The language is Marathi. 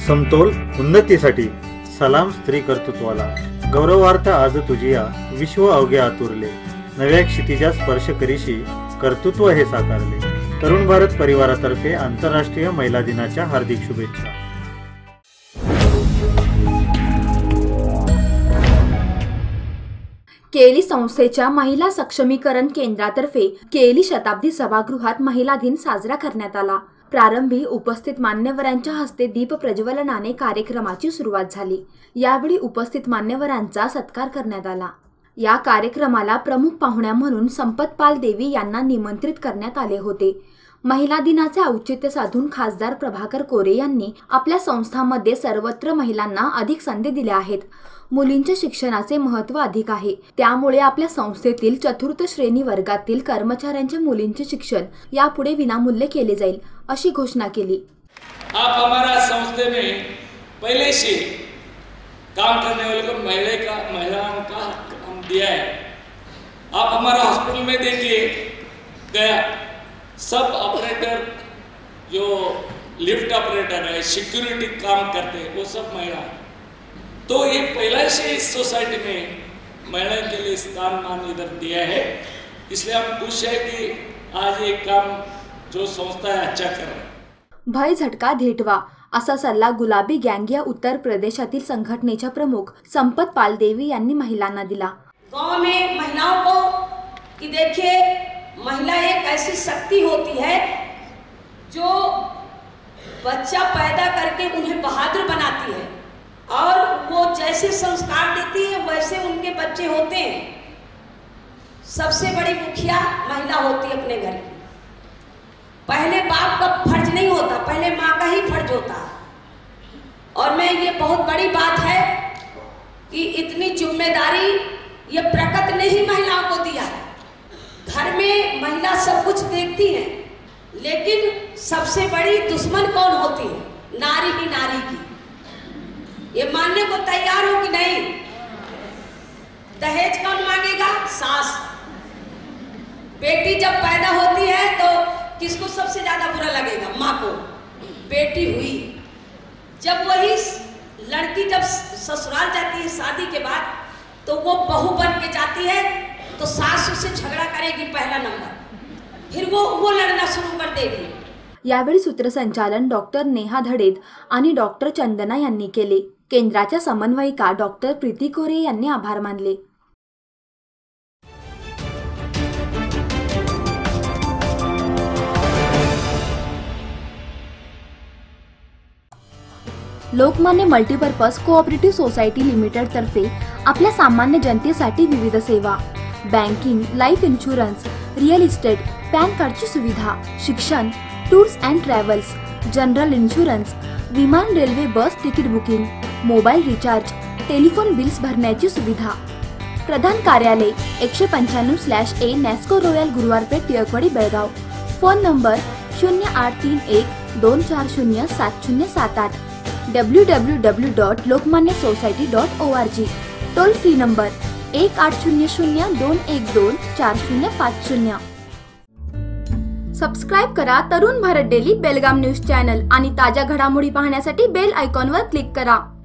समतोल उन्नतीसाठी सलाम स्त्री कर्तृत्वाला. गौरवार्थ आज तुझिया विश्व अवघे आतुरले. नव्या क्षितिजा स्पर्श करीशी कर्तृत्व हे साकारले. तरुण भारत परिवारातर्फे आंतरराष्ट्रीय महिला दिनाच्या हार्दिक शुभेच्छा. केली संस्थेच्या महिला सक्षमीकरण केंद्रातर्फे केली शताब्दी सभागृहात महिला दिन साजरा करण्यात आला. प्रारंभी उपस्थित मान्यवरांच्या हस्ते दीप प्रज्वलनाने कार्यक्रमाची सुरुवात झाली. यावेळी उपस्थित मान्यवरांचा सत्कार करण्यात आला. या कार्यक्रमाला प्रमुख पाहुण्या म्हणून संपतपाल देवी यांना निमंत्रित करण्यात आले होते. महिला दिनाचे औचित्य साधून खासदार प्रभाकर कोरे यांनी आपल्या संस्थांमध्ये सर्वत्र महिलांना अधिक संधी दिल्या आहेत. मुलींच्या शिक्षणाचे महत्त्व अधिक आहे, त्यामुळे आपल्या संस्थेतील चतुर्थ श्रेणी वर्गातील कर्मचाऱ्यांच्या मुलींचे शिक्षण यापुढे विनामूल्य केले जाईल, अशी घोषणा केली. आप हमारा संस्थे में पहले से काम करने वाले को महिलाओं का काम दिया है. आप हमारा हॉस्पिटल में देखिए गया, सब ऑपरेटर जो लिफ्ट ऑपरेटर है, सिक्योरिटी काम करते हैं, वो सब महिला है. तो ये पहले से इस सोसाइटी में महिला के लिए स्थान मान इधर दिया है. इसलिए हम खुश है कि आज ये काम जो संस्था है अच्छा कर रहा है. भय झटका धेटवा असा सल्ला गुलाबी गँग या उत्तर प्रदेशातील संघटनेच्या प्रमुख संपतपाल देवी यांनी महिलांना दिला. गांव में महिलाओं को कि देखिए, महिला एक ऐसी शक्ति होती है जो बच्चा पैदा करके उन्हें बहादुर बनाती है, और वो जैसे संस्कार देती है वैसे उनके बच्चे होते हैं. सबसे बड़ी मुखिया महिला होती है अपने घर की. पहले बाप का फर्ज नहीं होता, पहले माँ का ही फर्ज होता. और मैं ये बहुत बड़ी बात है कि इतनी जिम्मेदारी ये प्रकृति ने ही महिलाओं को दिया है. घर में महिला सब कुछ देखती है, लेकिन सबसे बड़ी दुश्मन कौन होती है? नारी ही नारी की. ये मानने को तैयार हो कि नहीं? दहेज कौन मांगेगा? सास. बेटी जब पैदा होती है तो किसको सबसे ज्यादा बुरा लगेगा? माँ को. बेटी हुई, जब वही लड़की जब ससुराल जाती है शादी के बाद, तो वो बहू बन के जाती है, तो सास उससे झगड़ा करेगी पहला नंबर, फिर वो लड़ना शुरू कर देगी. यावेळी सूत्रसंचालन डॉक्टर नेहा धडेद आणि डॉक्टर चंदना यांनी केले. केंद्राच्या समन्वयिका डॉक्टर प्रीती कोरे यांनी आभार मानले. Lokmanya multipurpose cooperative society limited तर्फे आपल्या सामान्य जनतेसाठी विविध सेवा, banking, life insurance, real estate, PAN कार्डची सुविधा, शिक्षण, tours and travels, general insurance, विमान, रेल्वे, बस तिकीट booking, mobile recharge, telephone bills भरण्याची सुविधा. प्रधान कार्यालय 195/A Nasco Royal Guruwarpeth, Tilakwadi, Belgaum. Phone number 0831240707. www.lokmanyasociety.org. Toll free number 1800-212-4050. Subscribe करा Tarun Bharat daily Belgaum news channel आणि ताज्या घडामोडी पाहण्यासाठी बेल आयकॉनवर क्लिक करा.